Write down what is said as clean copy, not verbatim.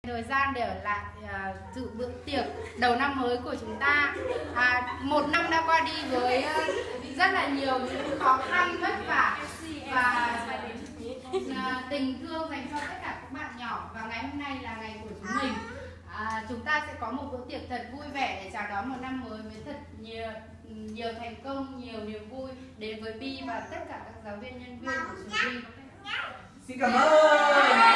Thời gian để ở lại dự bữa tiệc đầu năm mới của chúng ta. Một năm đã qua đi với rất là nhiều những khó khăn vất vả và tình thương dành cho tất cả các bạn nhỏ. Và ngày hôm nay là ngày của chúng mình. Chúng ta sẽ có một bữa tiệc thật vui vẻ để chào đón một năm mới với thật nhiều thành công, nhiều niềm vui đến với Bi và tất cả các giáo viên nhân viên của trường Bi. Xin cảm ơn.